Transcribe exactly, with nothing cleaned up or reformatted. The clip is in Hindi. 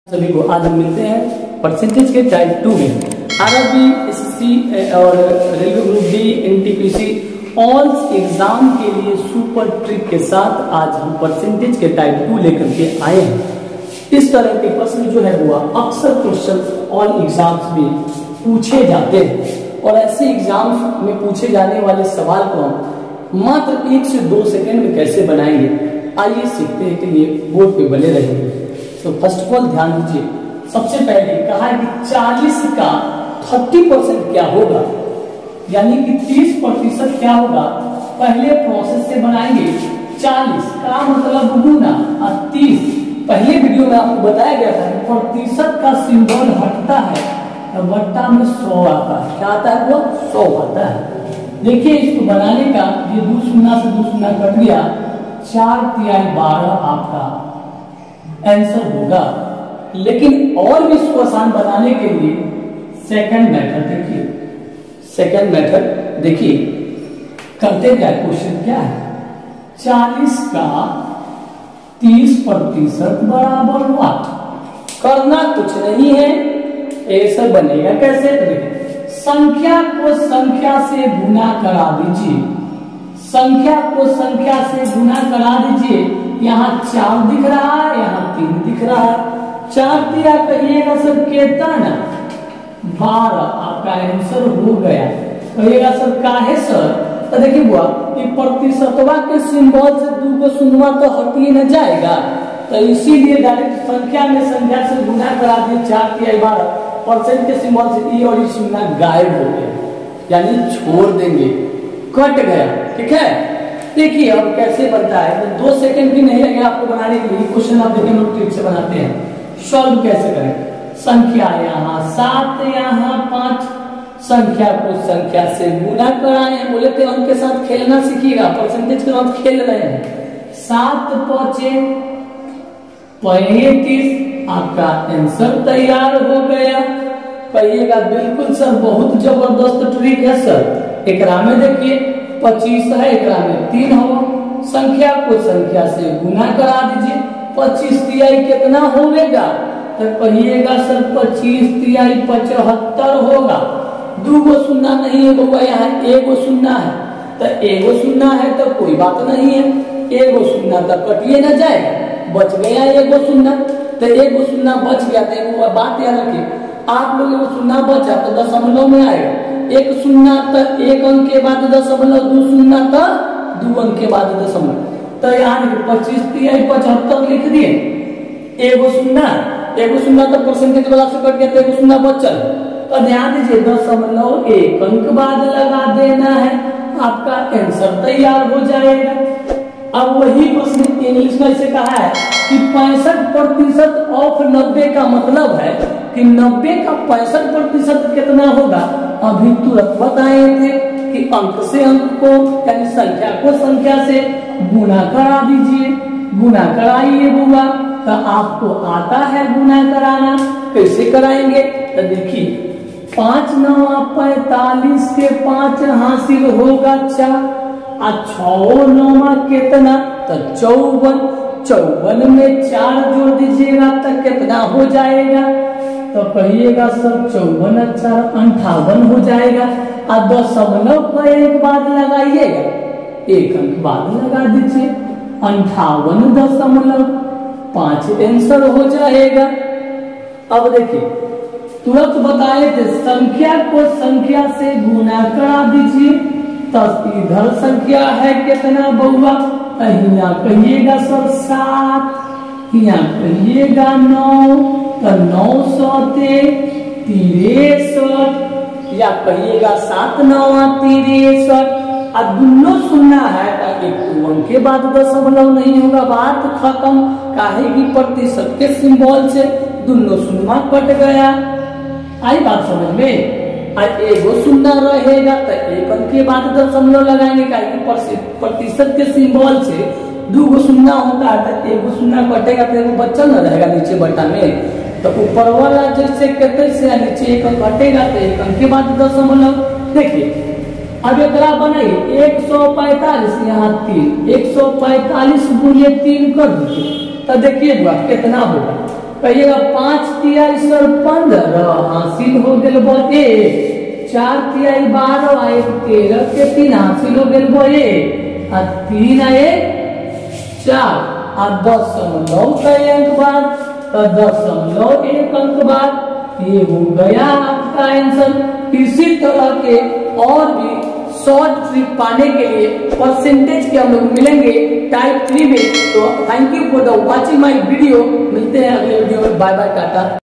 सभी को आज हम मिलते हैं परसेंटेज के टाइप टू में। आरआरबी, एसएससी और railway group D, NTPC all exam के लिए सुपर ट्रिक के साथ आज हम परसेंटेज के टाइप टू लेकर के आए हैं। इस तरह के प्रश्न जो है वो अक्सर क्वेश्चन ऑल एग्जाम्स में पूछे जाते हैं और ऐसे एग्जाम्स में पूछे जाने वाले सवाल को हम मात्र एक से दो सेकंड में कैसे बनाएंगे, आइए सीखते हैं। के लिए बोर्ड पे बने रहेंगे। तो फर्स्ट ऑफ ऑल ध्यान दीजिए, सबसे पहले कहा है कि चालीस का तीस परसेंट क्या होगा, यानी कि तीस प्रतिशत क्या होगा। पहले प्रोसेस से बनाएंगे। चालीस का मतलब गुना और तीस, पहले वीडियो में आपको बताया गया था कि प्रतिशत का सिंबल हटता है, बट्टा में सौ आता है। क्या आता है? वो सौ आता है। देखिए इसको बनाने का, ये दो शून्य से दो शून्य कट गया, चार तिहाई बारह आपका आंसर होगा। लेकिन और भी इसको आसान बनाने के लिए सेकंड मेथड देखिए, सेकंड मेथड देखिए करते क्या। क्वेश्चन क्या है? चालीस का तीस प्रतिशत बराबर वाट। करना कुछ नहीं है, ऐसा बनेगा कैसे? संख्या को संख्या से गुना करा दीजिए, संख्या को संख्या से गुना करा दीजिए। यहाँ चार दिख रहा है, यहाँ तीन दिख रहा है। चार दिया कहिएगा सर कितना ना, बारह आपका आंसर हो गया। कहिएगा सर काहे सर? तो देखिए बुआ, ये प्रतिशतवा के सिंबल से दो को शून्य तो हट ही न जाएगा, तो इसीलिए डायरेक्ट संख्या में संख्या से गुना करा दिए। चार तिहाई बारह, परसेंट के सिंबल से ई और ई शून्य गायब हो गया, यानी छोड़ देंगे, कट गया। ठीक है, देखिए अब कैसे बनता है। तो दो सेकंड भी नहीं लगे आपको बनाने के लिए। क्वेश्चन आप देखिए लोग ट्रिक से बनाते हैं। सॉल्व कैसे करें? संख्या यहाँ सात, यहाँ पांच, संख्या को संख्या से गुना कराएं। बोले थे उनके साथ खेलना सीखिएगा, परसेंटेज के साथ खेल रहे हैं। सात पचे पैंतीस, आपका आंसर तैयार हो गया। कहिएगा बिल्कुल सर बहुत जबरदस्त ट्रिक है सर। एकरा में देखिए पच्चीस है, एकरा में तीन हो, संख्या को संख्या से गुना करा दीजिए। पच्चीस तिहाई कितना होगा? तो कहिएगा सर पच्चीस तिहाई पचहत्तर होगा। दो गो शून्य नहीं है बउआ, यहाँ एगो शून्य है, तो एगो शून्य है तो कोई बात नहीं है, एगो शून्य तो कटिए न जाएगा, बच गया एगो शून्य। तो एगो शून्य बच गया तो एगो बात याद रखिए, आप लोग एगो शून्य बचा तो दशमलव में आएगा। एक शून्य तो एक अंक के बाद दशमलव, दो शून्य तो दो अंक के बाद दशमलव। तो यहाँ पच्चीस तिहाई पचहत्तर लिख दिए, एगो शून्य, एगो शून्य तो परसेंटेज वाला से कट गया तो एगो शून्य बचल। तो ध्यान दीजिए दशमलव एक अंक बाद लगा देना है, आपका आंसर तैयार हो जाएगा। अब वही प्रश्न इंग्लिश में से कहा है कि पैंसठ प्रतिशत ऑफ नब्बे का मतलब है कि नब्बे का पैंसठ प्रतिशत कितना होगा। अभी तुरंत बताए थे कि अंक से अंक को, यानी संख्या को संख्या से गुना करा दीजिए। गुना कराइए बुआ, तो आपको आता है गुना कराना। कैसे कराएंगे? तो देखिए पांच नौ पैतालीस के पांच हासिल होगा चार, और छो नौमा कितना? तो चौवन। चौवन में चार जोड़ दीजिएगा तो कितना हो जाएगा? तो कहिएगा सर चौवन चार अंठावन हो जाएगा। और दशमलव का एक बाद लगाइएगा, एक अंक बाद लगा दीजिए, अंठावन दशमलव पांच आंसर हो जाएगा। अब देखिए तुरंत बताए थे संख्या को संख्या से गुना करा दीजिए। तो इधर संख्या है कितना बउआ? यहाँ कहिएगा सर सात, यहाँ कहिएगा नौ, तो नौ सौ तिरसठ, या कहिएगा सात नौ तिरसठ। और दोनों शून्य है, एक के बाद दशमलव नहीं होगा, बात खत्म। काहे की प्रतिशत के सिंबल से दोनों शून्य कट गया। आई बात समझ में? एगो शून्य रहेगा तो एक अंक के बाद दशमलव लगाएंगे, काहे प्रतिशत के सिंबल से दो गो शून्य होता है, तो एगो शून्य कटेगा तो एगो बच्चल न रहेगा नीचे बट्टा में। तो ऊपर वाला जैसे कैसे नीचे एक अंक घटेगा तो एक अंक के बाद दशमलव। देखिए अब एक बनाइए, एक सौ पैतालीस यहाँ तीन, एक सौ पैतालीस गुणे तीन कर दीजिए, तो देखिए कितना होगा। कहिएगा पांच तिहाई सर पंद्रह हासिल हो गए बो एक, चार तिहाई बारह एक तेरह के तीन हासिल हो गए बो एक, आ तीन एक चार, आ दशमलव का अंक बाद तो दशमलव एक अंक बाद ये हो गया आपका आंसर। इसी तरह के और भी शॉर्ट ट्रिक पाने के लिए परसेंटेज के हम लोग मिलेंगे टाइप थ्री में। तो thank you for the watching my video. मिलते हैं अगले वीडियो में। Bye bye, Tata.